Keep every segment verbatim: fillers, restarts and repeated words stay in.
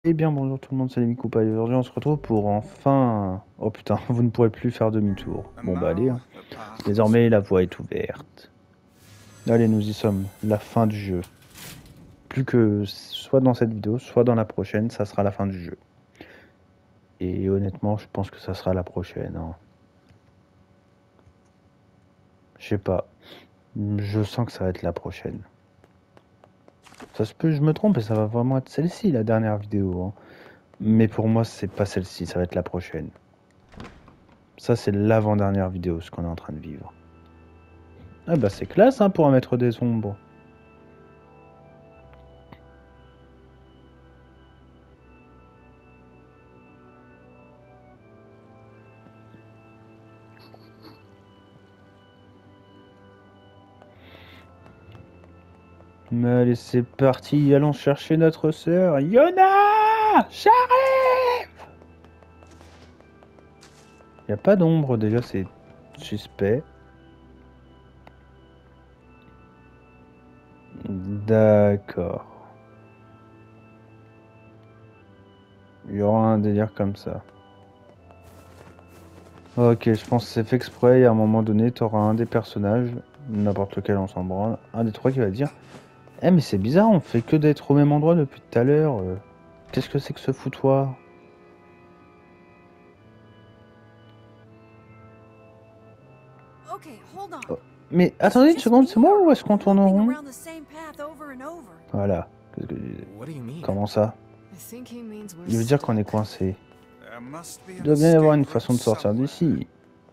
Eh bien bonjour tout le monde, c'est les Mikoupa et aujourd'hui on se retrouve pour enfin... Oh putain, vous ne pourrez plus faire demi-tour. Bon bah allez, hein. Désormais la voie est ouverte. Allez, nous y sommes, la fin du jeu. Plus que soit dans cette vidéo, soit dans la prochaine, ça sera la fin du jeu. Et honnêtement, je pense que ça sera la prochaine. Hein. Je sais pas, je sens que ça va être la prochaine. Ça se peut, je me trompe et ça va vraiment être celle-ci, la dernière vidéo. Hein. Mais pour moi, c'est pas celle-ci, ça va être la prochaine. Ça, c'est l'avant-dernière vidéo, ce qu'on est en train de vivre. Ah bah c'est classe hein, pour en mettre des ombres. Mais allez, c'est parti, allons chercher notre sœur. Yona, j'arrive. Y a pas d'ombre déjà, c'est suspect. D'accord. Il y aura un délire comme ça. Ok, je pense que c'est fait exprès et à un moment donné, t'auras un des personnages, n'importe lequel on s'en branle, un des trois qui va dire « Eh mais c'est bizarre, on fait que d'être au même endroit depuis tout à l'heure. euh, Qu'est-ce que c'est que ce foutoir ?» Oh, mais attendez une seconde, c'est moi ou est-ce qu'on tourne en rond? Voilà. Qu'est-ce que je disais? Comment ça? Il veut dire qu'on est coincé. Il doit bien y avoir une façon de sortir d'ici.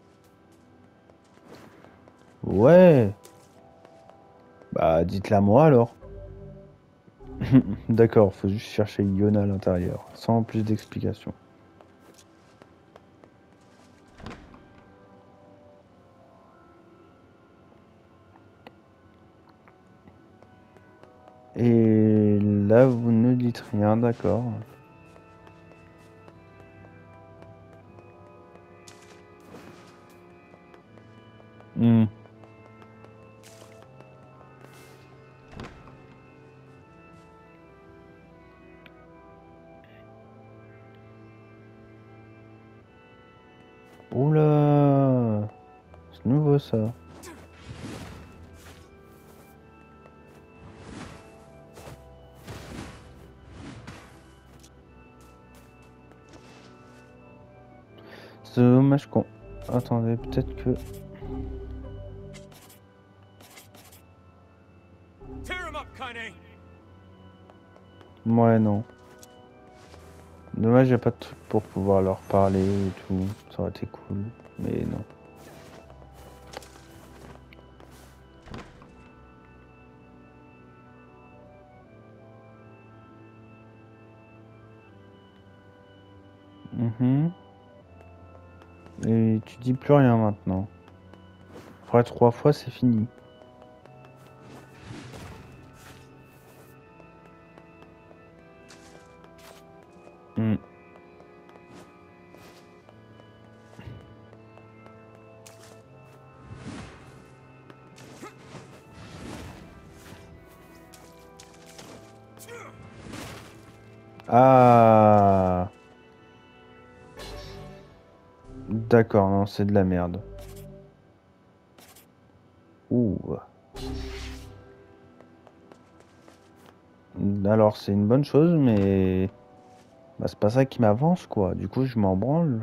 Ouais. Bah, dites-la moi alors. D'accord, faut juste chercher Yona à l'intérieur, sans plus d'explications. Et là, vous ne dites rien, d'accord. Hmm. Oula, c'est nouveau ça. C'est dommage qu'on... Attendez, peut-être que... Ouais, non. Dommage, il n'y a pas de truc pour pouvoir leur parler et tout. Ça aurait été cool, mais non. Mhm. Et tu dis plus rien maintenant. Faudrait trois fois, c'est fini. Hmm. Ah, d'accord, non, c'est de la merde. Ouh. Alors, c'est une bonne chose, mais... Bah, c'est pas ça qui m'avance, quoi. Du coup, je m'en branle.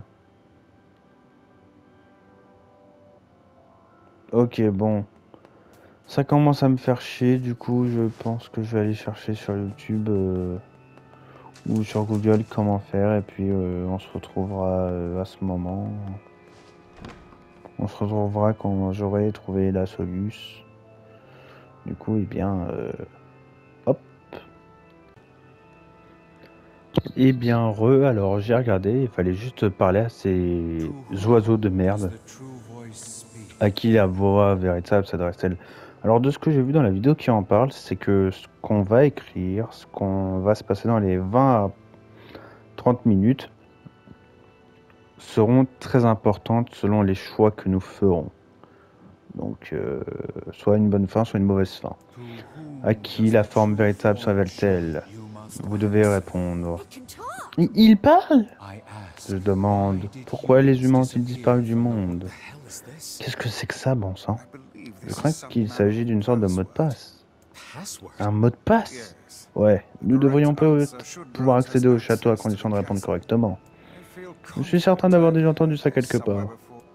Ok, bon. Ça commence à me faire chier, du coup, je pense que je vais aller chercher sur YouTube euh, ou sur Google comment faire, et puis euh, on se retrouvera euh, à ce moment. On se retrouvera quand j'aurai trouvé la solution. Du coup, eh bien... Euh, hop. Eh bien, re, alors j'ai regardé, il fallait juste parler à ces oiseaux de merde à qui la voix véritable s'adresse-t-elle. Alors, de ce que j'ai vu dans la vidéo qui en parle, c'est que ce qu'on va écrire, ce qu'on va se passer dans les vingt à trente minutes, seront très importantes selon les choix que nous ferons. Donc, euh, soit une bonne fin, soit une mauvaise fin. À qui la forme véritable se révèle-t-elle? Vous devez répondre. Il, il parle? Je demande. Pourquoi les humains ont-ils disparu du monde? Qu'est-ce que c'est que ça, bon sang? Je crains qu'il s'agit d'une sorte de mot de passe. Un mot de passe? Ouais, nous devrions pouvoir accéder au château à condition de répondre correctement. Je suis certain d'avoir déjà entendu ça quelque part.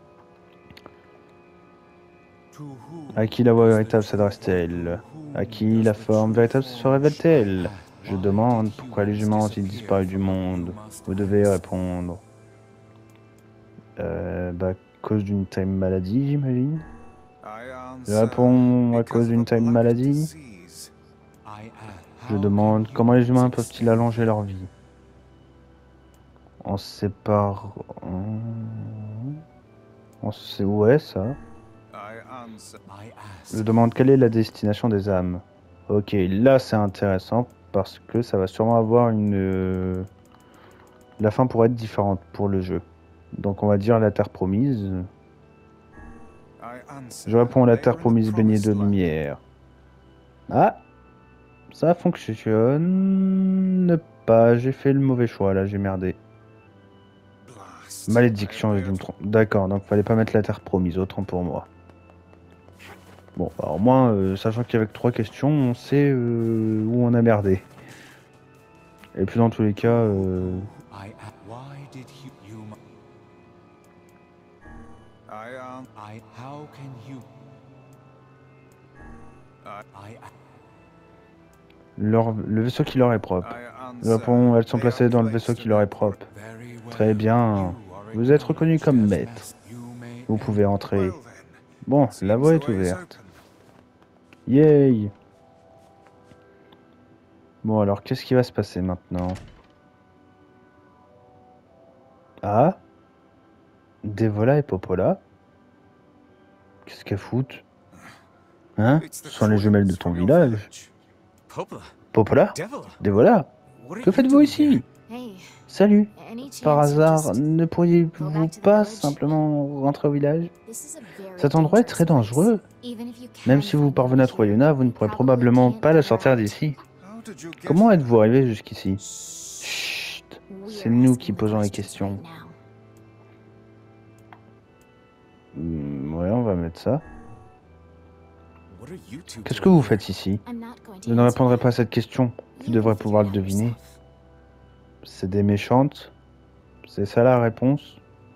À qui la voix véritable s'adresse-t-elle? À qui la forme véritable se révèle-t-elle? Je demande pourquoi les humains ont-ils disparu du monde? Vous devez répondre. Euh, bah, à cause d'une time maladie, j'imagine. Je réponds à cause d'une time maladie. Je demande comment les humains peuvent-ils allonger leur vie? On se sépare... On se... Ouais, ça. Je demande quelle est la destination des âmes. Ok, là c'est intéressant parce que ça va sûrement avoir une... Euh... La fin pourrait être différente pour le jeu. Donc on va dire la terre promise. Je réponds à la terre promise baignée de lumière. Ah, ça fonctionne pas. J'ai fait le mauvais choix là, j'ai merdé. Malédiction, je me trompe. D'accord, donc fallait pas mettre la terre promise, autant pour moi. Bon, bah, au moins, euh, sachant qu'avec trois questions, on sait euh, où on a merdé. Et puis dans tous les cas... Euh... Leur... Le vaisseau qui leur est propre. Je réponds, elles sont placées dans le vaisseau qui leur est propre. Très bien. Vous êtes reconnu comme maître. Vous pouvez entrer. Bon, la voie est ouverte. Yay! Bon, alors, qu'est-ce qui va se passer maintenant? Ah? Devola et Popola? Qu'est-ce qu'elles foutent? Hein? Ce sont les jumelles de ton village. Popola? Devola? Que faites-vous ici? Salut. Par hasard, ne pourriez-vous pas simplement rentrer au village? Cet endroit est très dangereux. Même si vous parvenez à trouver Yuna, vous ne pourrez probablement pas la sortir d'ici. Comment êtes-vous arrivé jusqu'ici? Chut, c'est nous qui posons les questions. Mmh, ouais, on va mettre ça. Qu'est-ce que vous faites ici? Je ne répondrai pas à cette question. Tu devrais pouvoir le deviner. C'est des méchantes? C'est ça la réponse?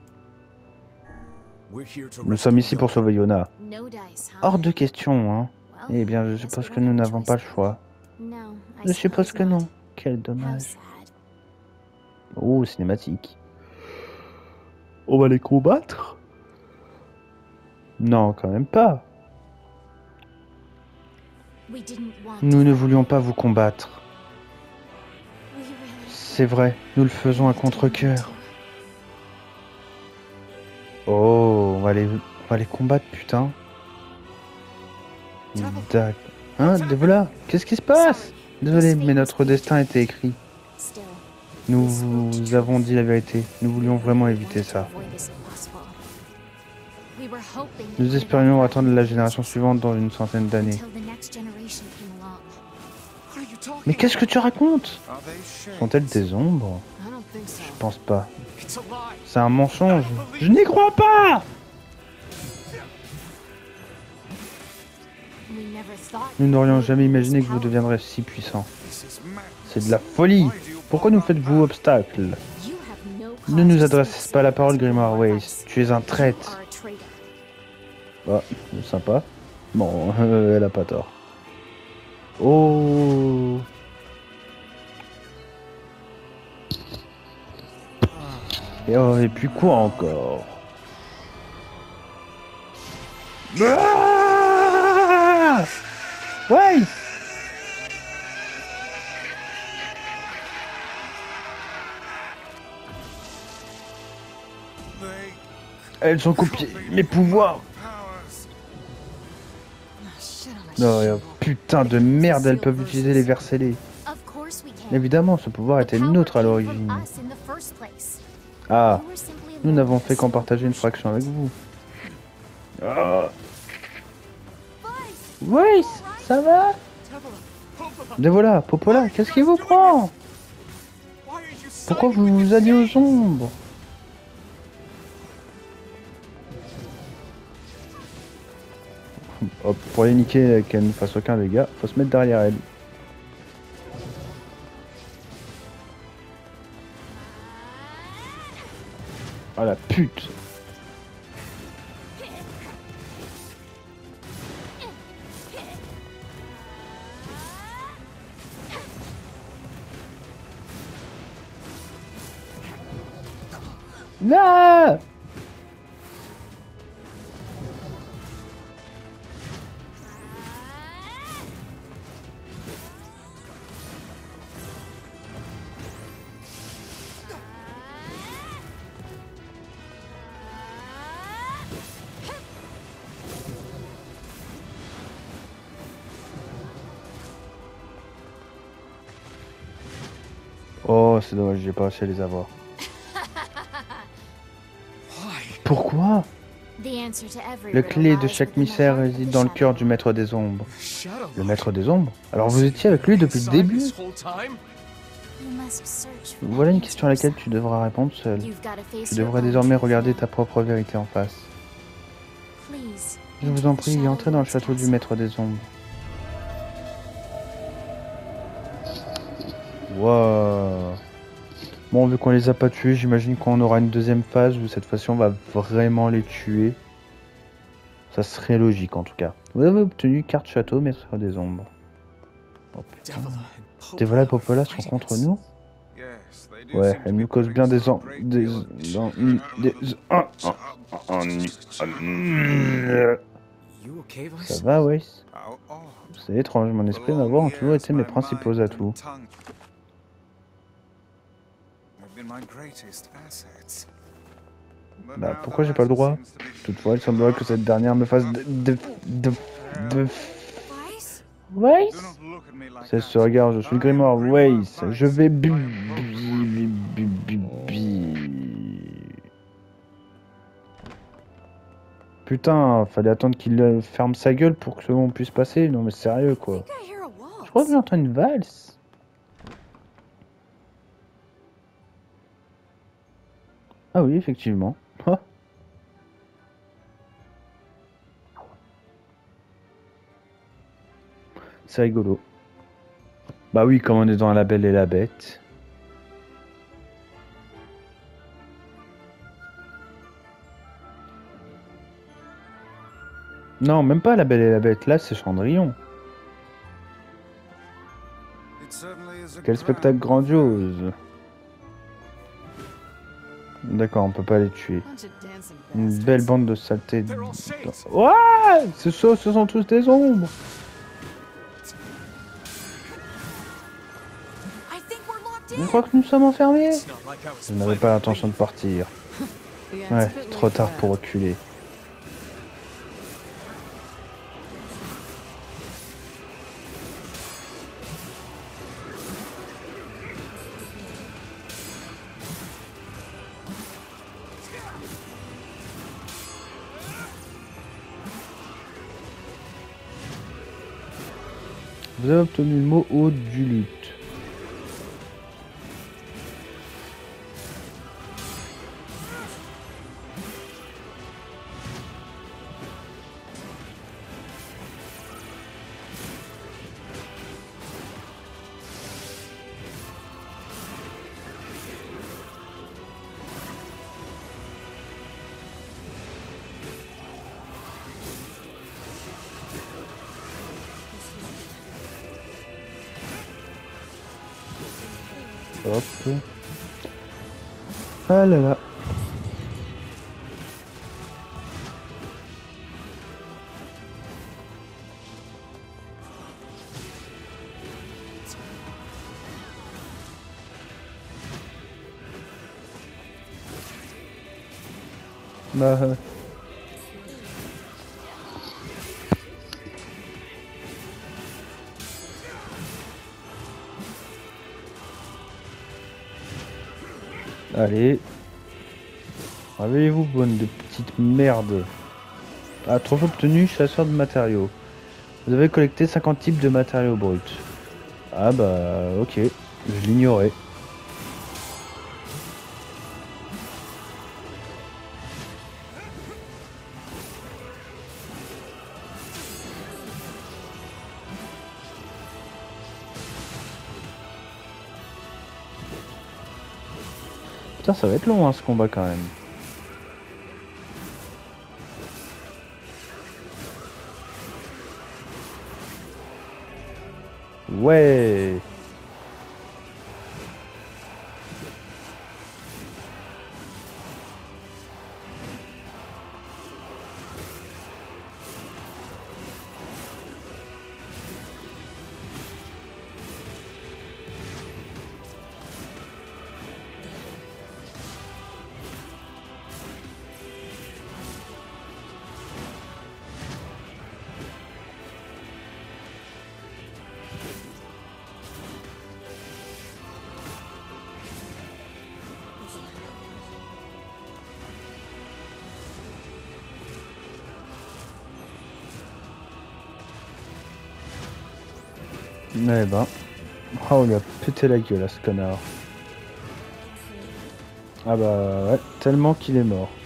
Nous sommes ici pour sauver Yuna. Hors de question, hein. Eh bien, je suppose que nous n'avons pas le choix. Je suppose que non. Quel dommage. Oh, cinématique. On va les combattre? Non, quand même pas. Nous ne voulions pas vous combattre. C'est vrai, nous le faisons à contre-cœur. Oh, on va les, on va les combattre, putain. D'accord. Hein, voilà, qu'est-ce qui se passe? Désolé, mais notre destin était écrit. Nous vous avons dit la vérité. Nous voulions vraiment éviter ça. Nous espérions attendre la génération suivante dans une centaine d'années. Mais qu'est-ce que tu racontes? Sont-elles des ombres? Je pense pas. C'est un mensonge. Je n'y crois pas! Nous n'aurions jamais imaginé que vous deviendrez si puissant. C'est de la folie. Pourquoi nous faites-vous obstacle? Ne nous adressez pas la parole, Grimoire Weiss. Tu es un traître. Ah, sympa. Bon, euh, elle a pas tort. Oh. Et, oh, et puis quoi encore? Ah, ouais. Elles ont copié mes pouvoirs. Non, putain de merde, elles peuvent utiliser les vers scellés. Évidemment, ce pouvoir était le nôtre à l'origine. Ah, nous n'avons fait qu'en partager une fraction avec vous. Ah. Oui, ça va? Mais voilà, Popola, qu'est-ce qui vous prend? Pourquoi vous vous alliez aux ombres? Hop, pour les niquer, qu'elle ne fasse aucun dégât, faut se mettre derrière elle. Ah la pute! Non! Oh, c'est dommage, j'ai pas réussi à les avoir. Pourquoi? La clé de chaque mystère réside dans le cœur du maître des ombres. Le maître des ombres? Alors vous étiez avec lui depuis le début? Voilà une question à laquelle tu devras répondre seul. Tu devrais désormais regarder ta propre vérité en face. Je vous en prie, entrez dans le château du maître des ombres. Wow. Bon, vu qu'on les a pas tués, j'imagine qu'on aura une deuxième phase où cette fois-ci on va vraiment les tuer. Ça serait logique en tout cas. Vous avez obtenu carte château, maître des ombres. Oh putain. Devola et Popola sont contre nous? Ouais, elles nous causent bien des en... des... en- des... en- en- en- Ça va, ouais. C'est étrange, mon esprit et ma voix ont toujours été mes principaux atouts. Bah, pourquoi j'ai pas le droit? Toutefois, il semblerait que cette dernière me fasse de... de... de... de... Weiss? C'est ce regard, je suis le grimoire Weiss. Je vais bu... bi... bi... bi... bi... Putain, fallait attendre qu'il ferme sa gueule pour que on puisse passer. Non mais sérieux quoi. Je crois que j'entends une valse. Ah oui, effectivement. Ah. C'est rigolo. Bah oui, comme on est dans La Belle et la Bête. Non, même pas La Belle et la Bête. Là, c'est Cendrillon. Quel spectacle grandiose. D'accord, on peut pas les tuer. Une belle bande de saletés. Ouais, ce sont, ce sont tous des ombres. Je crois que nous sommes enfermés. Je n'avais pas l'intention de partir. Ouais, trop tard pour reculer. Vous avez obtenu le mot haut du lutte. Hop. Ah là là. Bah... Allez. Réveillez-vous, bonne de petites merdes. Ah, trophée obtenu, chasseur de matériaux. Vous avez collecté cinquante types de matériaux bruts. Ah bah ok, je l'ignorais. Putain, ça va être long hein, ce combat quand même. Ouais. Eh ben. Oh, on lui a pété la gueule à ce connard. Ah bah ouais, tellement qu'il est mort.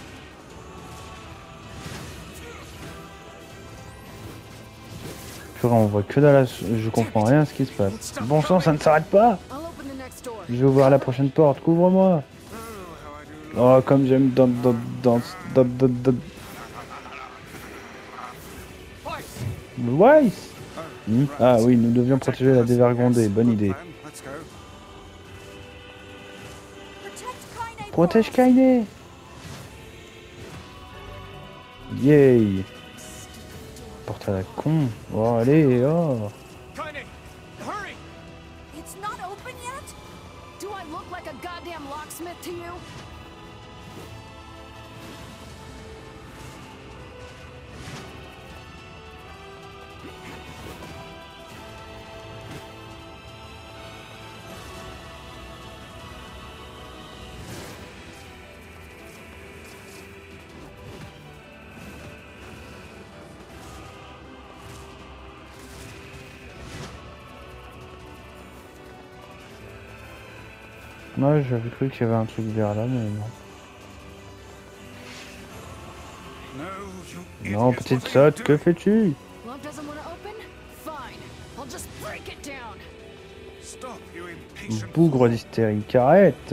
Purée, on voit que dalle, je comprends rien à ce qui se passe. Bon sang, ça ne s'arrête pas. Je vais ouvrir la prochaine porte, couvre-moi. Oh, comme j'aime dans... dans... dans... dans... dans... dans... Weiss. Hmm. Ah oui, nous devions protéger la dévergondée, bonne idée. Protège Kaine. Yay. Porte à la con. Oh, allez, oh. It's not open yet? Do I look like a goddamn locksmith to you? Moi, j'avais cru qu'il y avait un truc vers là, mais non. Non, petite sotte, que fais-tu? Bougre d'hystérique, arrête!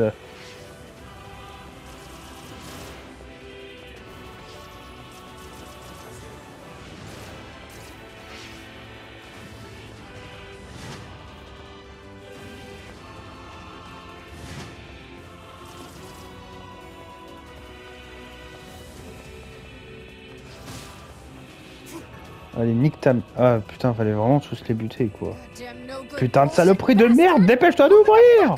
Allez, nique ta... Ah putain, fallait vraiment tous les buter quoi. Putain de saloperie de merde, dépêche-toi d'ouvrir!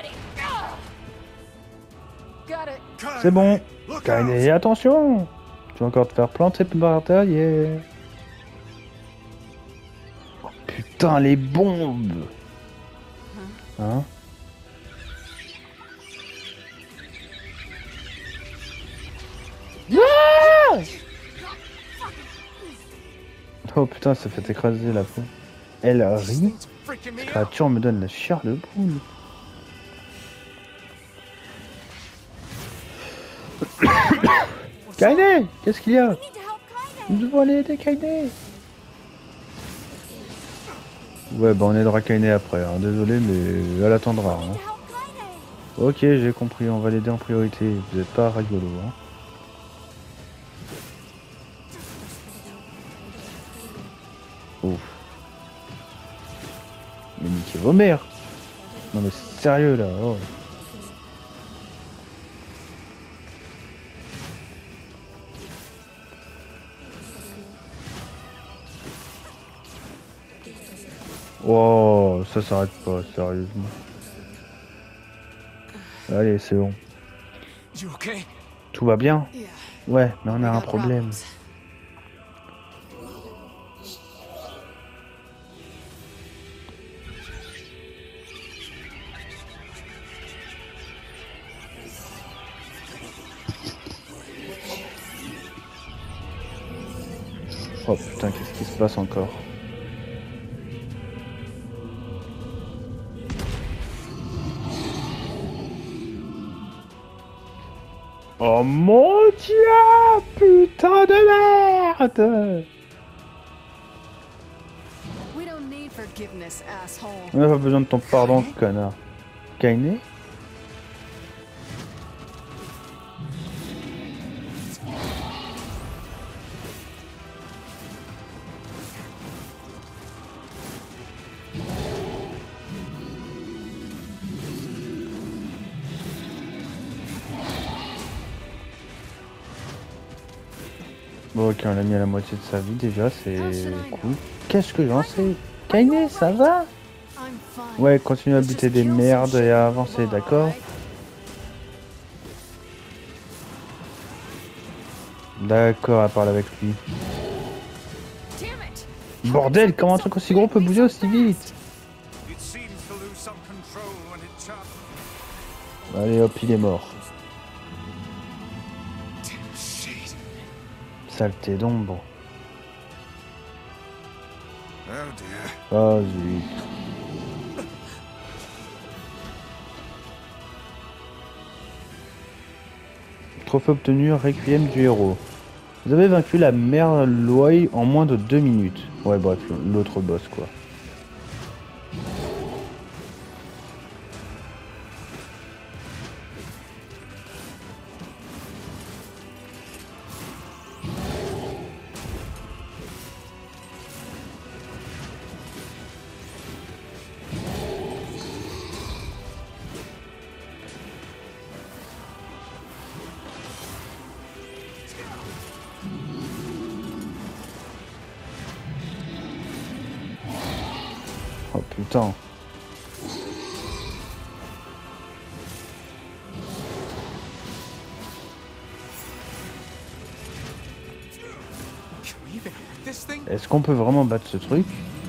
C'est bon. Kaine, attention! Tu vas encore te faire planter par terre, yeah. Oh, putain, les bombes! Hein? Ah! Oh putain, ça fait écraser la peau. Elle rit. Cette créature me donne la chair de poule. Kaine! Qu'est-ce qu'il y a? Nous devons aller aider Kaine! Ouais, bah on aidera Kaine après, hein. Désolé, mais elle attendra. Hein. Ok, j'ai compris, on va l'aider en priorité. Vous êtes pas rigolo, hein. Ouf. Mais niquez vos mères! Non mais sérieux là, oh. Oh, ça s'arrête pas, sérieusement. Allez, c'est bon. Tout va bien? Ouais, mais on a un problème. Oh putain, qu'est-ce qui se passe encore? Oh mon dieu! Putain de merde! We don't need forgiveness, asshole. On n'a pas besoin de ton pardon, connard. Kaine? Bon, ok, on l'a mis à la moitié de sa vie déjà, c'est cool. Qu'est-ce que j'en sais? Kaine, ça va? I'm fine. Ouais, continue à buter des merdes et à avancer, d'accord? D'accord, elle parle avec lui. Damn it. Bordel, comment un truc aussi gros peut bouger aussi vite? It seems to lose some control when it charges. Allez hop, il est mort. Damn shit. Saleté d'ombre. Oh dear. Oh zut. Trophée obtenu, Requiem du héros. Vous avez vaincu la mère Loi en moins de deux minutes. Ouais, bref, l'autre boss quoi. Oh putain. Can we even hurt this thing? Est-ce qu'on peut vraiment battre ce truc?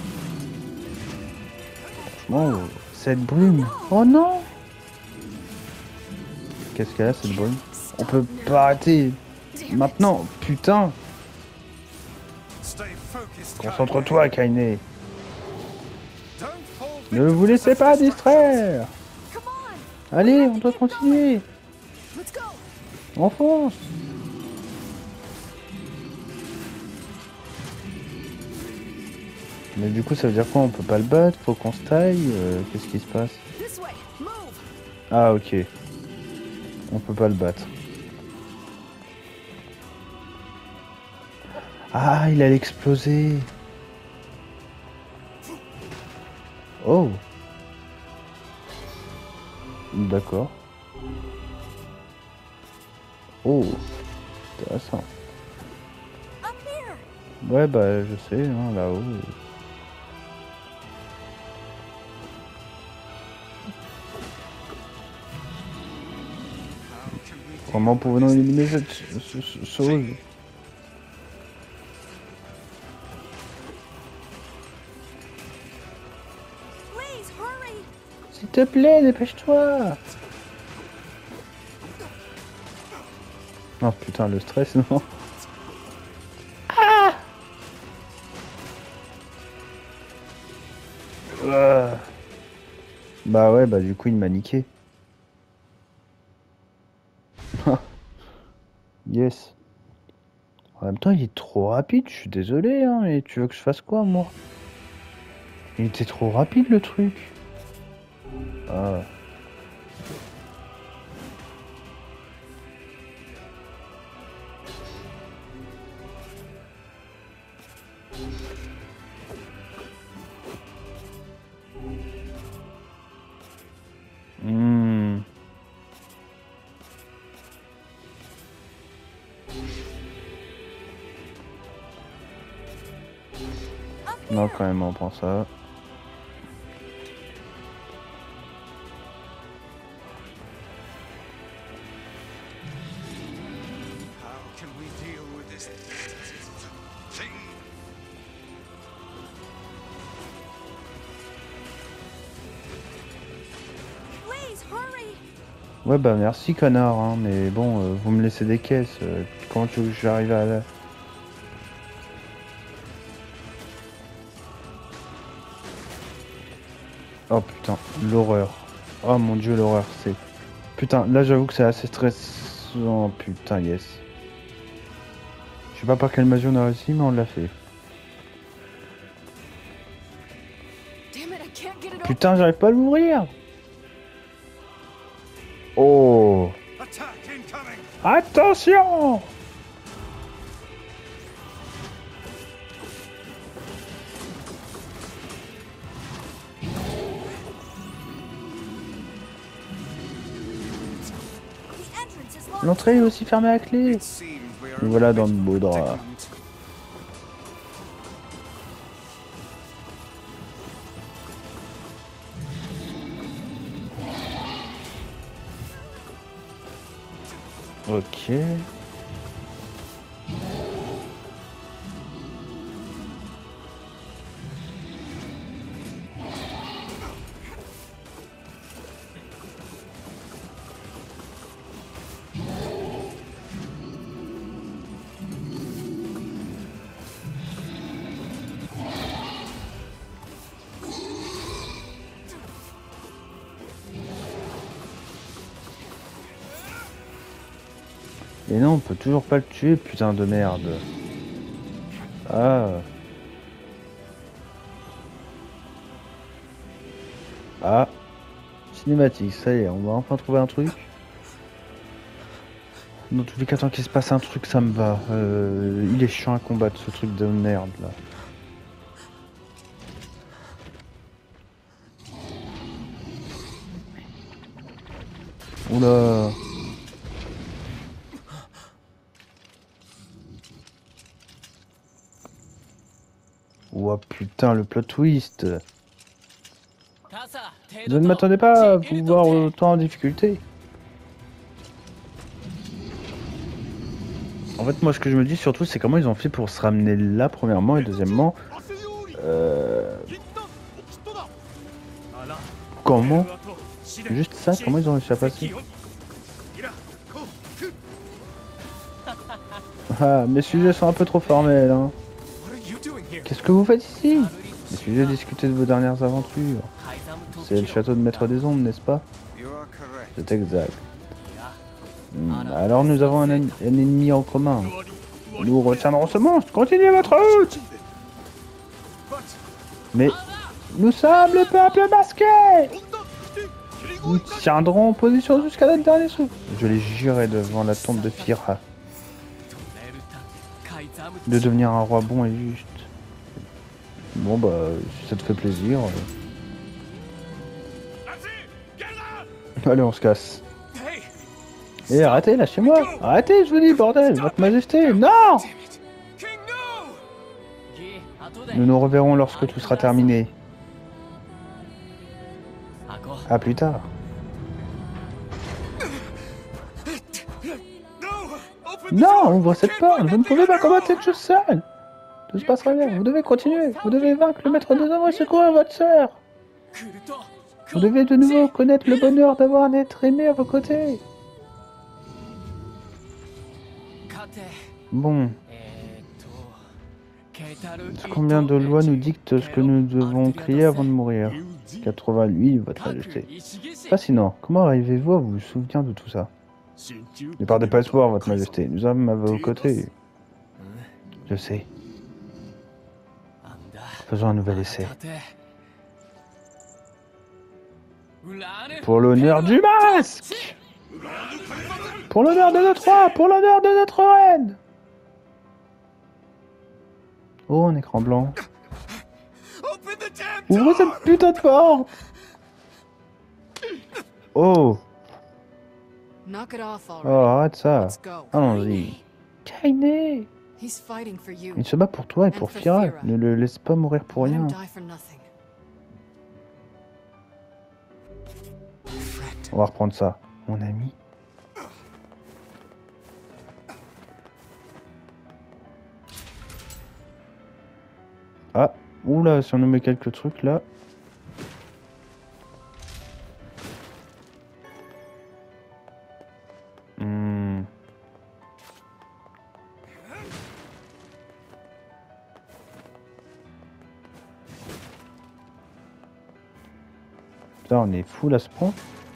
Franchement, cette brume. Oh non! Qu'est-ce qu'elle a cette brume? On peut pas arrêter. Maintenant, putain! Stay focused. Concentre-toi, Kaine. Don't fall Ne vous laissez pas distraire! Come on. Allez, on doit continuer! Let's go. Enfonce! Mais du coup, ça veut dire quoi? On peut pas le battre? Faut qu'on se taille? euh, Qu'est-ce qui se passe? This way. Move. Ah, ok. On peut pas le battre. Ah, il allait exploser! Oh! D'accord. Oh! Intéressant. Up here. Ouais, bah, je sais, hein, là-haut. How can we deal Comment with pouvons-nous this? éliminer cette ce- ce- chose? Please hurry. S'il te plaît, dépêche-toi! Oh putain, le stress, non? Ah! Ah. Bah ouais, bah du coup, il m'a niqué. Yes. En même temps, il est trop rapide, je suis désolé, hein, et tu veux que je fasse quoi, moi? Il était trop rapide, le truc. Ah. Hmm. Non, quand même, on prend ça. How can we deal with this thing? Please hurry. Ouais, bah merci, connard, hein, mais bon, euh, vous me laissez des caisses. euh, comment tu veux que j'arrive à la... Oh putain, l'horreur. Oh mon dieu, l'horreur, c'est... Putain, là j'avoue que c'est assez stressant. Putain, yes. Je sais pas par quelle magie on a réussi, mais on l'a fait. Damn it, I can't get it open. Putain, j'arrive pas à l'ouvrir. Oh. Attack incoming! Attention. The entrance is locked. L'entrée est aussi fermée à clé. It seems we are Nous voilà in a dans le bit beau of a drap. predicament. Ok. Et non, on peut toujours pas le tuer, putain de merde. Ah. Ah. Cinématique, ça y est, on va enfin trouver un truc. Dans tous les cas, tant qu'il se passe un truc, ça me va. Euh, il est chiant à combattre, ce truc de merde, là. Oula. Oh putain, le plot twist. Je ne m'attendais pas à vous voir autant en difficulté. En fait, moi, ce que je me dis surtout, c'est comment ils ont fait pour se ramener là, premièrement, et deuxièmement, euh, comment, juste ça, comment ils ont réussi à passer? Ah, mes sujets sont un peu trop formels, hein. What are you doing here? Qu'est-ce que vous faites ici? Mes sujets discuter de vos dernières aventures. C'est le château de Maître des Ombres, n'est-ce pas? You are correct. C'est exact. Hmm, alors nous avons un, en- un ennemi en commun. Nous retiendrons ce monstre. Continuez votre route. But Mais nous sommes le peuple masqué. Nous tiendrons position jusqu'à notre dernier souffle. Je les jurais devant la tombe de Fira de devenir un roi bon et juste. Bon bah, si ça te fait plaisir. euh. Allez, on se casse. hey, Eh, arrêtez, lâchez-moi. Arrêtez, je vous dis, bordel. Votre majesté, non. King, no! Nous nous reverrons lorsque tout sera terminé. À plus tard. No! Open the Non, door! ouvre cette Can't porte. find Vous ne that pouvez pas thing combattre anymore! cette chose seule. Tout se passera bien. Vous devez continuer. Vous devez vaincre le maître des hommes et secourir votre sœur. Vous devez de nouveau connaître le bonheur d'avoir un être aimé à vos côtés. Bon, combien de lois nous dictent ce que nous devons crier avant de mourir? quatre-vingt-huit, votre majesté. Fascinant. Comment arrivez-vous à vous souvenir de tout ça? Ne perdez pas espoir, votre majesté. Nous sommes à vos côtés. Je sais. Faisons un nouvel essai. Pour l'honneur du masque! Pour l'honneur de notre roi! Pour l'honneur de notre reine! Oh, un écran blanc. Open the damn Ouvrez door! cette putain de porte! Oh! Knock it off Oh, already. arrête ça. Let's go. Allons-y. Kainé! He's fighting for you. Il se bat pour toi et pour Fira. Ne le laisse pas mourir pour Let him rien. die for nothing. On va reprendre ça. Mon ami. Ah, oula, si on nous met quelques trucs là. Hmm. Là, on est full à ce point.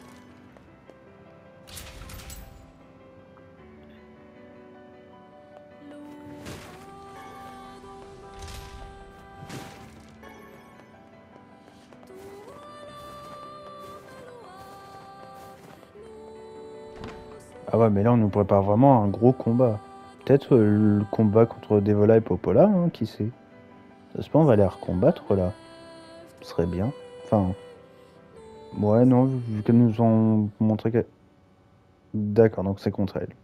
Ah ouais, mais là, on nous prépare vraiment un gros combat. Peut-être euh, le combat contre Devola et Popola, hein, qui sait. Ça se peut, on va les recombattre, là. Ce serait bien. Enfin... Ouais, non, vu qu'elles nous ont montré que... D'accord, donc c'est contre elles.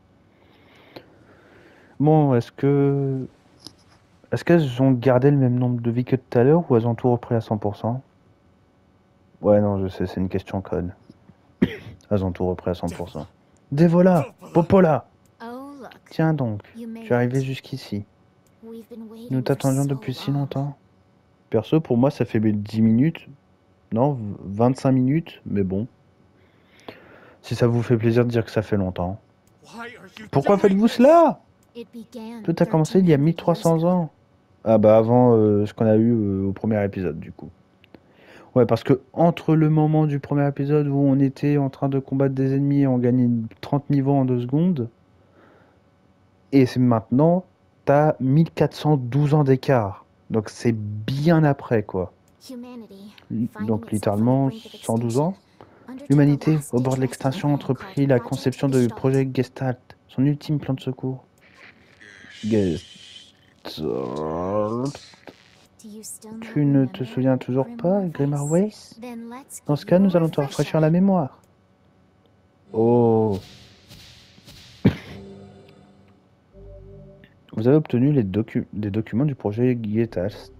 Bon, est-ce que... Est-ce qu'elles ont gardé le même nombre de vies que tout à l'heure ou elles ont tout repris à cent pour cent? Ouais, non, je sais, c'est une question conne. Elles ont tout repris à cent pour cent. Devola, Popola. Oh, look. Tiens donc, You je made suis arrivé it. jusqu'ici. We've been waiting Nous for t'attendions so depuis si long. longtemps. Perso, pour moi, ça fait dix minutes. Non, vingt-cinq minutes, mais bon. Si ça vous fait plaisir de dire que ça fait longtemps. Why are you Pourquoi doing faites-vous this? cela? It began Tout a commencé il y a mille trois cents ans. Ah bah avant euh, ce qu'on a eu euh, au premier épisode du coup. Ouais, parce que entre le moment du premier épisode où on était en train de combattre des ennemis et on gagnait trente niveaux en deux secondes, et c'est maintenant, t'as mille quatre cent douze ans d'écart. Donc c'est bien après quoi. Humanity, Li- finding Donc itself on the littéralement brink of cent douze extinction, ans. undertook a L'humanité, au last-ditch bord de rescue l'extinction, plan entreprit called la Project conception de Gestalt. projet Gestalt, son ultime plan de secours. Gestalt. Do you still not Tu ne te remember, souviens toujours pas, Grimoire Grimar Weiss? Weiss? Then let's Dans give ce cas, you nous a allons te refresher. rafraîchir la mémoire. Oh. Vous avez obtenu les docu- des documents du projet Gestalt.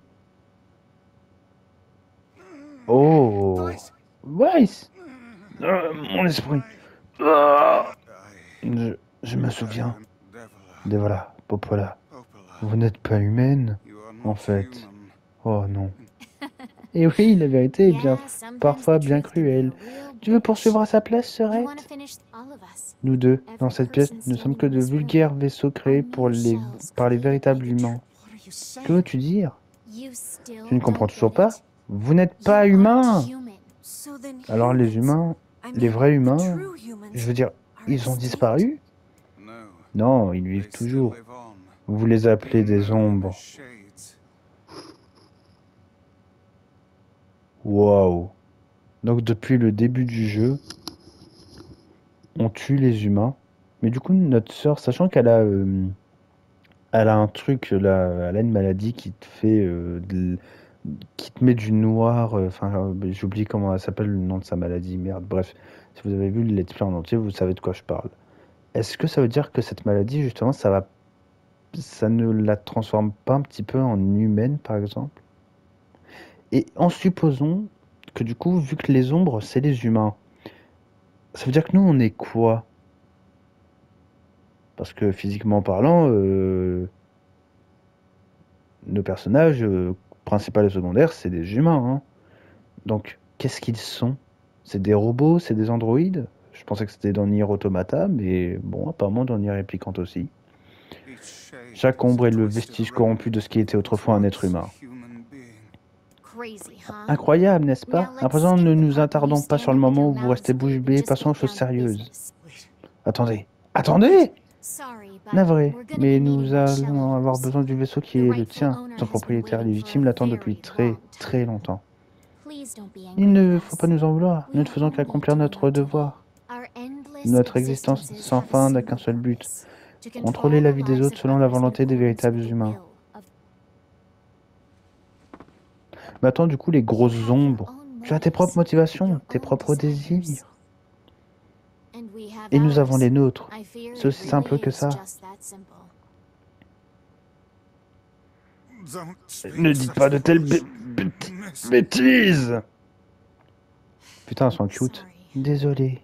Oh. Weiss! Weiss. Euh, mon esprit. Ah. Je, je me souviens. De voilà, Popola. Vous n'êtes pas humaine, en fait. Oh non. Et oui, la vérité est bien, Yeah, sometimes parfois the bien truth can be a cruelle. real Tu veux bitch. poursuivre à sa place, You wanna Serette? finish all of us. Nous deux, dans Every cette pièce, person ne sommes standing que in de this room vulgaires vaisseaux créés are pour mere les, shells par les created by véritables the humains. What are you Que saying? veux-tu dire? You still Tu ne comprends don't toujours get pas? it. Vous n'êtes You pas aren't humain! human. So then Alors les humans, humains, I les mean, vrais the humains, true humans, je veux dire, are ils ont extinct. disparu? No, Non, ils they vivent still toujours. live on. Vous les appelez Even des though they're the ombres. shades. Waouh! Donc depuis le début du jeu, on tue les humains. Mais du coup, notre sœur, sachant qu'elle a, euh, elle a un truc, là, elle a une maladie qui te fait, euh, de- qui te met du noir. euh, Enfin, euh, j'oublie comment elle s'appelle le nom de sa maladie. Merde. Bref, si vous avez vu le let's play en entier, vous savez de quoi je parle. Est-ce que ça veut dire que cette maladie, justement, ça va, ça ne la transforme pas un petit peu en humaine, par exemple? Et en supposant que du coup, vu que les ombres, c'est les humains, ça veut dire que nous, on est quoi? Parce que physiquement parlant, euh, nos personnages euh, principaux et secondaires, c'est des humains, hein. Donc, qu'est-ce qu'ils sont? C'est des robots, c'est des androïdes? Je pensais que c'était dans Nier Automata, mais bon, apparemment dans Nier Replicant aussi. Each shade Chaque is a ombre est le twisted vestige corrompu de ce qui était remnant of autrefois un once être humain. a human being. Crazy, huh? Incroyable, n'est-ce pas? Now À let's présent, skip ne the nous part where you attardons pas stand sur le there with moment your où vous mouths restez bouche agape and bée, just passons aux get choses down to sérieuses. business. Attendez, attendez! Sorry, but Navré, we're gonna mais be needing nous more shell allons avoir eaters. besoin du vaisseau qui The est le rightful tien. owner Son has been propriétaire waiting for légitime a l'attend depuis very très, long très time. longtemps. Please don't be Il angry ne with faut us. pas nous en vouloir, nous We ne are faisons only qu'accomplir doing notre our duty. devoir. Our endless Notre existence existences sans have a fin n'a single qu'un seul but, purpose: to contrôler control la the vie des lives autres of selon la others in volonté des accordance with véritables the humains. will of... Mais attends, du coup, les You grosses have your ombres. own Tu as tes propres motives, motivations, your tes own propres desires. désirs. And we have Et nous avons ours. les nôtres. I fear C'est it aussi simple really que is ça. just that simple. Don't speak Ne dites such pas de telles bê- bê- foolishness. bêtises! Putain, elles sont cute. Sorry. Désolé.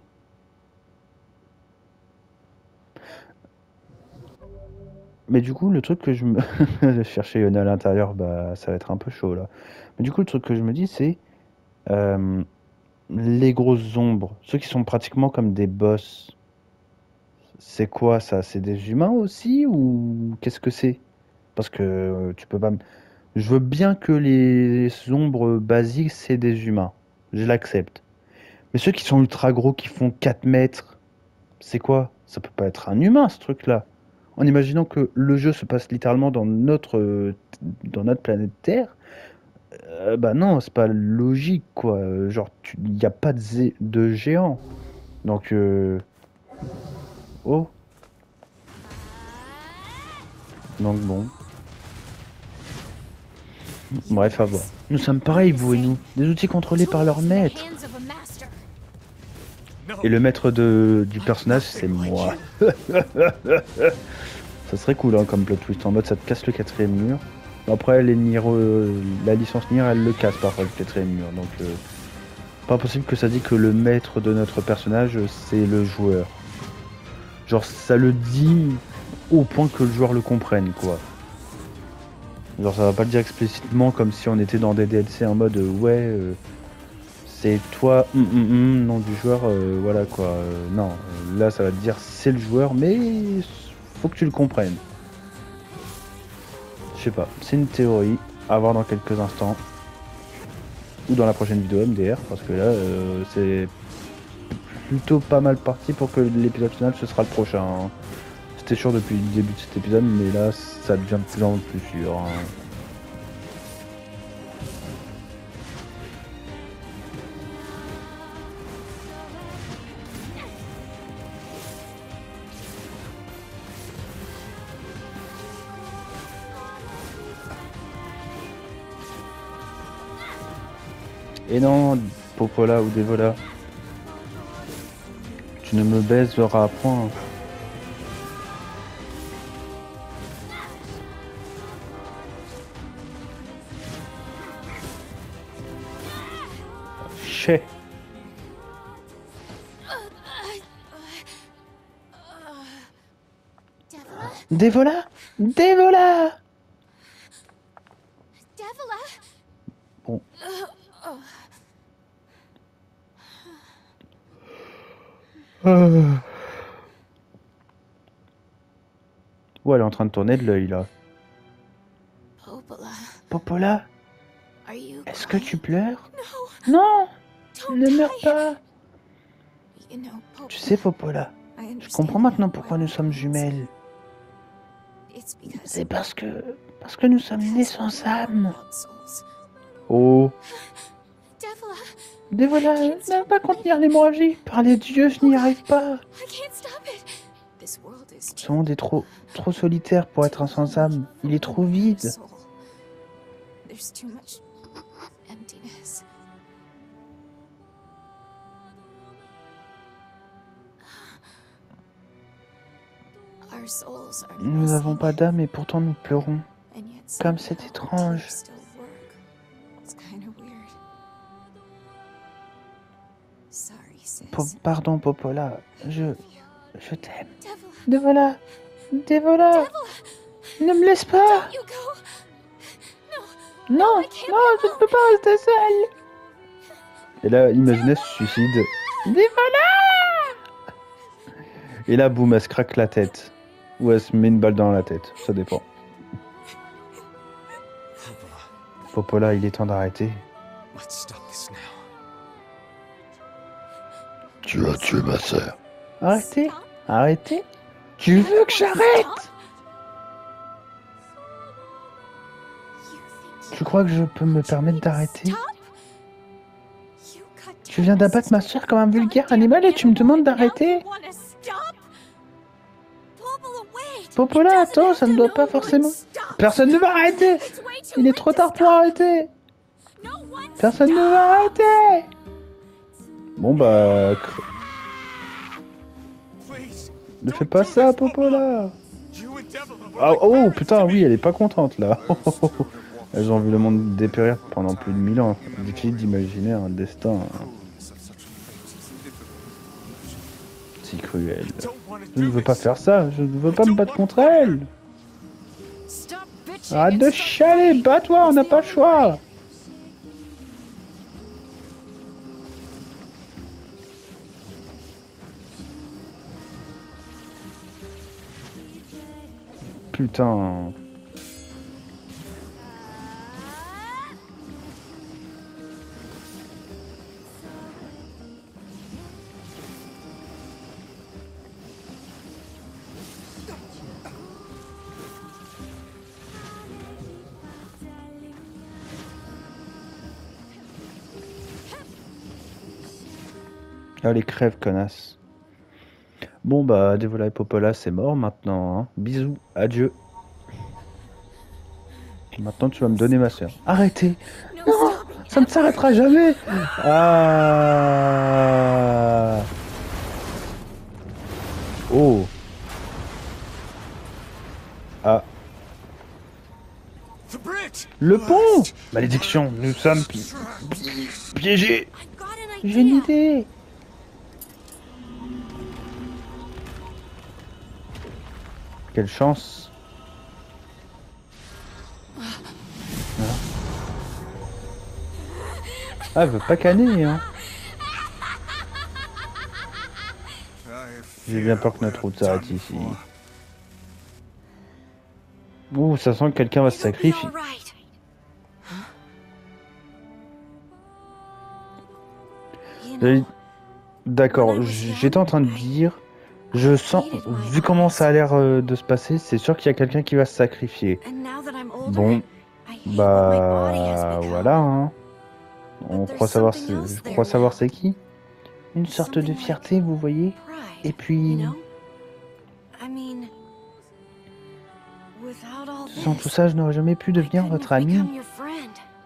Mais du coup, le truc que je me... Chercher Yona à l'intérieur, bah, ça va être un peu chaud, là. Mais du coup, le truc que je me dis, c'est... euh, les grosses ombres, ceux qui sont pratiquement comme des boss, c'est quoi ça? C'est des humains aussi ou qu'est-ce que c'est? Parce que euh, tu peux pas... m- Je veux bien que les ombres basiques, c'est des humains. Je l'accepte. Mais ceux qui sont ultra gros, qui font quatre mètres, c'est quoi? Ça peut pas être un humain, ce truc-là. En imaginant que le jeu se passe littéralement dans notre, euh, dans notre planète Terre, euh, bah non, c'est pas logique, quoi. Euh, Genre, il n'y a pas de, zé- de géant. Donc, euh, oh, donc bon. Bref, à voir. Nous sommes pareils, vous et nous. Des outils contrôlés par leur maître. Hands of a master. No. Et le maître de, du personnage, c'est moi. Ça serait cool hein, comme plot twist, en mode ça te casse le quatrième mur. Après, les Nier, euh, la licence Nier, elle le casse parfois le quatrième mur. Donc, euh, pas possible que ça dit que le maître de notre personnage, c'est le joueur. Genre, ça le dit au point que le joueur le comprenne, quoi. Genre, ça va pas le dire explicitement comme si on était dans des D L C en mode euh, ouais, euh, c'est toi, hum, hum, hum, nom du joueur, euh, voilà quoi. Euh, non, euh, là ça va te dire c'est le joueur, mais faut que tu le comprennes. Je sais pas, c'est une théorie à voir dans quelques instants. Ou dans la prochaine vidéo M D R, parce que là euh, c'est plutôt pas mal parti pour que l'épisode final ce sera le prochain. Hein. C'était sûr depuis le début de cet épisode, mais là ça devient de plus en plus sûr. Hein. Et non, Popola ou Devola, tu ne me baiseras point. Chais. Devila? Devola Devola Devila? Bon. Euh... Ouais, elle est en train de tourner de l'œil là. Popola, Popola, are you est-ce que tu crying? pleures? No, Non, don't ne meurs cry. pas. You know, Popola, Tu sais, Popola, I je understand comprends now maintenant why pourquoi we're nous sommes twins. jumelles. It's because C'est parce que... parce que nous sommes nés because sans we are âme. without souls. Oh, Devila, Devola, n'arrive pas à contenir l'hémorragie. Par les dieux, je n'y arrive pas. I can't stop it. This world is Ce too monde est trop... trop solitaire pour être un sans âme. Il est trop vide. soul. There's too much emptiness. Our souls are Nous n'avons missing, pas d'âme et pourtant nous pleurons. and yet Comme somehow c'est the étrange. tears still work. It's kind of weird. Sorry, sis. Po- pardon, Popola. Je... je t'aime. Devila, Devola Devola Ne me laisse pas. you go. Non, non, je ne peux pas rester seule. Et là, imaginez ce suicide. Devola. Et là, boum, elle se craque la tête. Ou elle se met une balle dans la tête. Ça dépend. Popola, il est temps d'arrêter. Let's stop this now. Tu as tué ma sœur. Arrêtez. Arrêtez. Tu veux que j'arrête? Tu crois que je peux me permettre d'arrêter? Tu viens d'abattre ma soeur comme un vulgaire animal et tu me demandes d'arrêter? Popola, attends, ça ne doit pas forcément... Personne ne va arrêter! Il est trop tard pour arrêter! Personne ne va arrêter! Bon bah... cr- Please. Ne fais pas ça, Popola! You and Devila were Ah, like oh married putain, to me. oui, elle est pas contente là. Elles ont vu le monde dépérir pendant plus de mille ans. Difficile d'imaginer un destin hein, si cruel. Don't wanna Je ne do veux pas this. faire ça, je ne veux pas me battre contre elle. Stop bitching Arrête and de stop chialer, crying. bats-toi, on n'a pas le choix. Putain. Allez, crève, connasse. Bon, bah, Devola et Popola, c'est mort maintenant. Hein. Bisous, adieu. Maintenant, tu vas me donner ma sœur. Arrêtez! No Non! stopping. Ça ne s'arrêtera jamais! Ah! Oh! Ah! The bridge! Le pont! Malédiction, nous sommes pi- pi- piégés! I got an J'ai une idea. idée! Quelle chance! Ah, elle veut pas canner, hein! J'ai bien peur que notre route s'arrête ici. Ouh, ça sent que quelqu'un va se It'll be sacrifier. all right. You J'allais- know, D'accord, j- j'étais en train de dire, je sens, vu comment ça a l'air euh, de se passer, c'est sûr qu'il y a quelqu'un qui va se sacrifier. and now that I'm older, Bon, I hate what my body has bah become. voilà, hein. On But there's croit savoir, something c'est- else je there crois savoir now. c'est qui. Une sorte de Something like fierté, vous voyez. Pride, Et puis, you know? I mean, without all sans this, tout ça, je n'aurais jamais pu I devenir couldn't votre have ami. become your friend.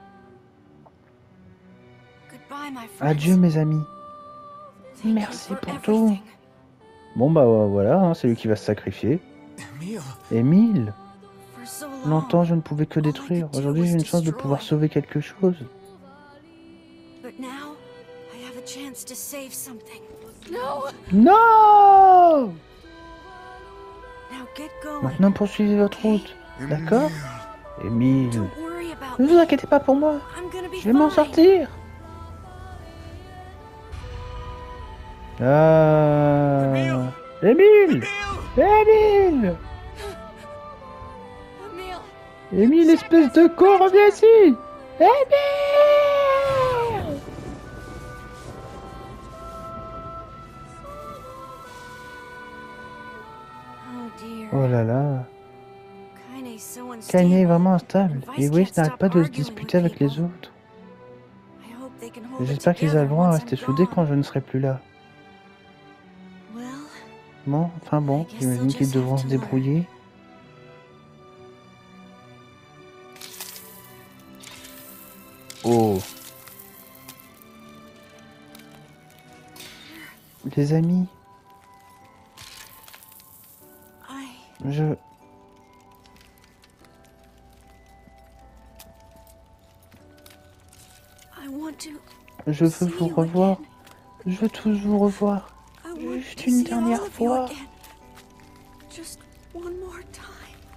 Goodbye, my friends. Adieu, mes amis. Thank you Merci for pour tout. everything. Bon bah voilà, hein, c'est lui qui va se sacrifier. Emil, Émile, For so long. longtemps je ne pouvais que détruire. Aujourd'hui, j'ai une chance de pouvoir sauver quelque chose. But now, I have a chance to save something. No! Non! Now get going. Maintenant, poursuivez votre route. D'accord? Émile, Don't worry about ne me. vous inquiétez pas pour moi. I'm gonna be Je vais m'en fine. sortir. Ah. Émile! Émile! Emil, Émile, espèce de con, reviens ici! Émile! oh dear. Oh là là. Kaine's so unstable. Kaine est vraiment instable. Et Weiss n'arrête pas de se disputer avec les autres. I hope they can hold it J'espère qu'ils together arriveront à once rester I'm soudés gone. quand je ne serai plus là. Well, Bon, enfin bon, I guess j'imagine they'll qu'ils just devront have se to learn. débrouiller. Oh. Les amis, I je... I want to Je veux see vous you revoir. again. Je veux tous vous revoir. I want Juste to une see all dernière of you fois. again. Just one more time.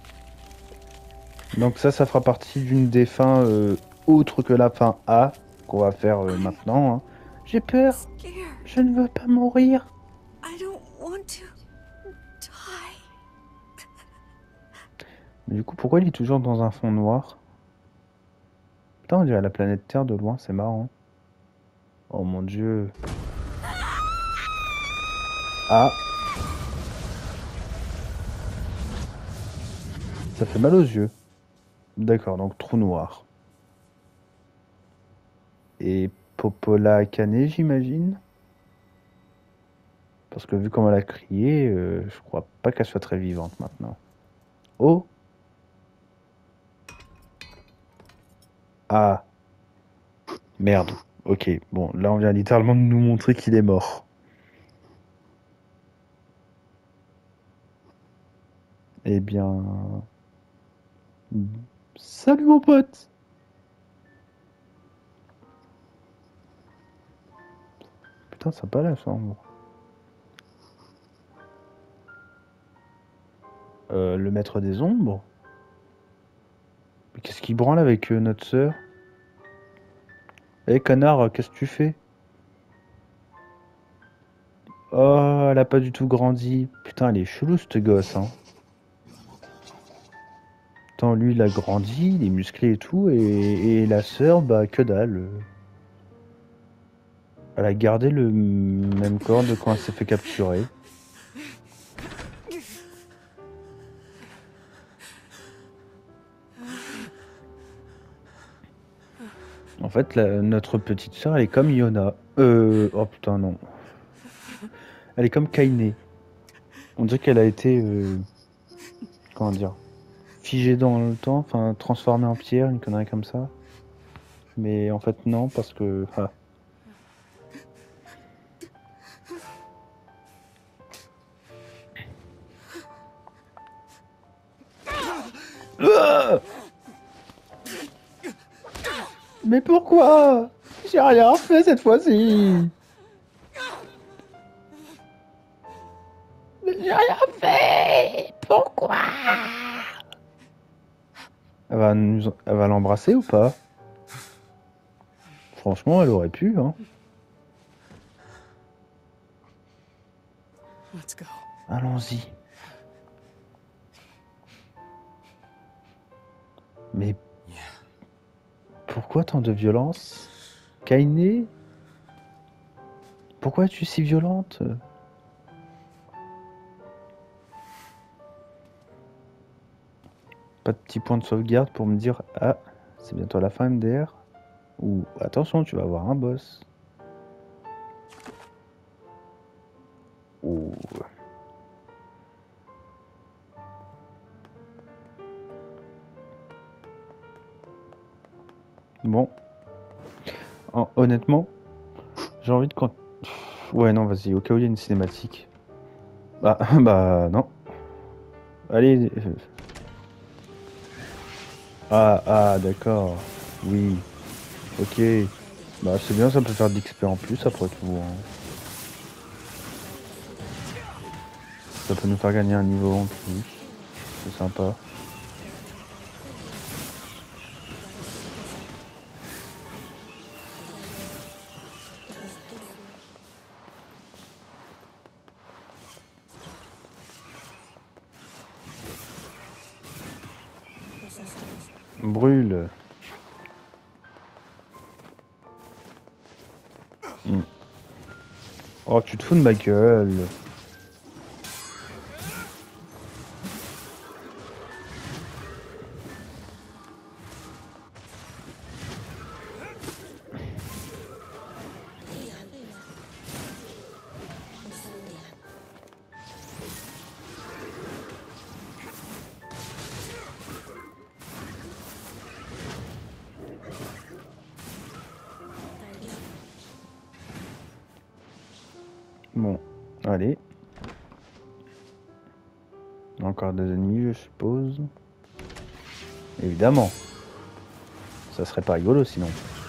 Donc ça, ça fera partie d'une des fins euh, autres que la fin A qu'on va faire euh, maintenant. Hein. J'ai peur. Scared. Je ne veux pas mourir. I don't want to die. Mais du coup, pourquoi il est toujours dans un fond noir? Putain, on dirait la planète Terre de loin, c'est marrant. Oh mon dieu. Ah. Ça fait mal aux yeux. D'accord, donc trou noir. Et Popola Kané, j'imagine. Parce que vu comment elle a crié, euh, je crois pas qu'elle soit très vivante maintenant. Oh! Ah! Merde. Ok, bon, là on vient littéralement de nous montrer qu'il est mort. Eh bien... Salut mon pote! Putain, sympa la chambre. Euh, le maître des ombres? Mais qu'est-ce qu'il branle avec euh, notre sœur? Eh connard, qu'est-ce que tu fais? Oh, elle a pas du tout grandi. Putain, elle est chelou cette gosse, hein. Tant lui, il a grandi, il est musclé et tout, et, et la sœur, bah que dalle. Elle a gardé le même corps de quand elle s'est fait capturer. En fait, la- notre petite sœur, elle est comme Yona. Euh... Oh putain, non. Elle est comme Kaine. On dirait qu'elle a été... Euh... Comment dire, figée dans le temps, enfin transformée en pierre, une connerie comme ça. Mais en fait non, parce que... Ah. Mais pourquoi? J'ai rien fait cette fois-ci. Mais j'ai rien fait. Pourquoi? Elle va nous... elle va l'embrasser ou pas? Franchement, elle aurait pu, hein. Let's go. Allons-y. Mais pourquoi tant de violence? Kaine? Pourquoi es-tu si violente? Pas de petit point de sauvegarde pour me dire ah, c'est bientôt la fin M D R? Ou attention, tu vas avoir un boss. Ouh. Bon. Oh, honnêtement, j'ai envie de... Con... Ouais, non, vas-y, au cas où il y a une cinématique. Bah, bah, non. Allez. Ah, ah, d'accord. Oui. Ok. Bah, c'est bien, ça peut faire d'X P en plus, après tout. Hein. Ça peut nous faire gagner un niveau en plus. C'est sympa. Brûle. Mm. Oh, tu te fous de ma gueule. Bon, allez. Encore des ennemis, je suppose. Évidemment. Ça serait pas rigolo sinon.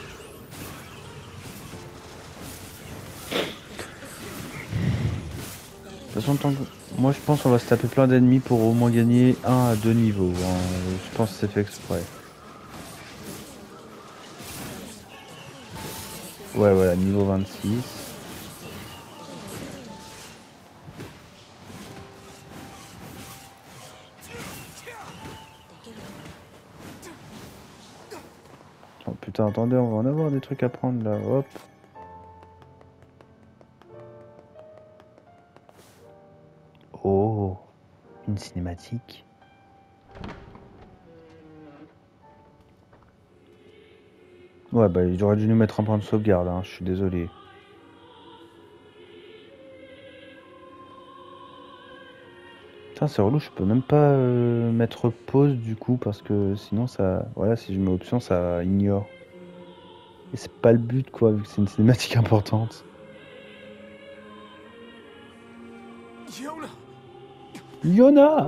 De toute façon, tant que... moi je pense qu'on va se taper plein d'ennemis pour au moins gagner un à deux niveaux. Hein. Je pense que c'est fait exprès. Ouais, voilà, niveau vingt-six. Oh putain, attendez, on va en avoir des trucs à prendre là. Hop. Oh, une cinématique. Ouais, bah j'aurais dû nous mettre un point de sauvegarde, hein, je suis désolé. Putain, c'est relou, je peux même pas euh, mettre pause du coup, parce que sinon ça... Voilà, si je mets option, ça ignore. Et c'est pas le but quoi, vu que c'est une cinématique importante. Yona! Yona!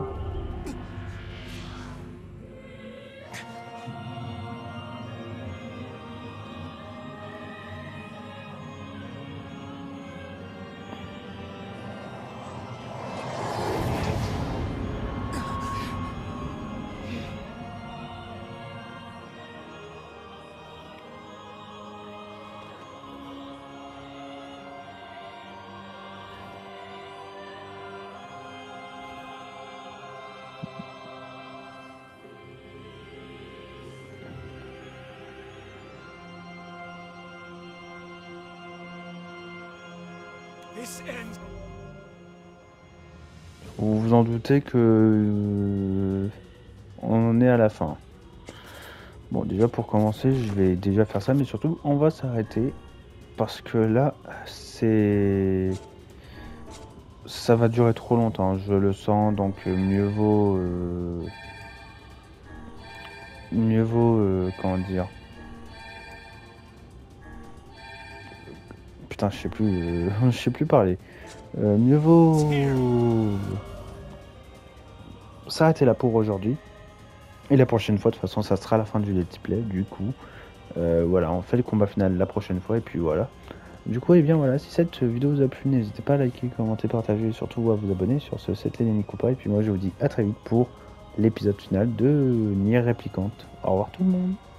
This ends. Vous vous en doutez que... euh, on en est à la fin. Bon, déjà pour commencer, je vais déjà faire ça, mais surtout, on va s'arrêter. Parce que là, c'est... ça va durer trop longtemps, je le sens, donc euh, mieux vaut... euh, mieux vaut... euh, comment dire... Putain, je sais plus... euh, je sais plus parler. Euh, mieux vaut... s'arrêter là pour aujourd'hui. Et la prochaine fois, de toute façon, ça sera la fin du let's play, du coup. Euh, voilà, on fait le combat final la prochaine fois, et puis voilà. Du coup, et bien voilà, si cette vidéo vous a plu, n'hésitez pas à liker, commenter, partager, et surtout à vous abonner. Sur ce, c'était Lenny Koopa, et puis moi je vous dis à très vite pour l'épisode final de Nier Replicant. Au revoir tout le monde.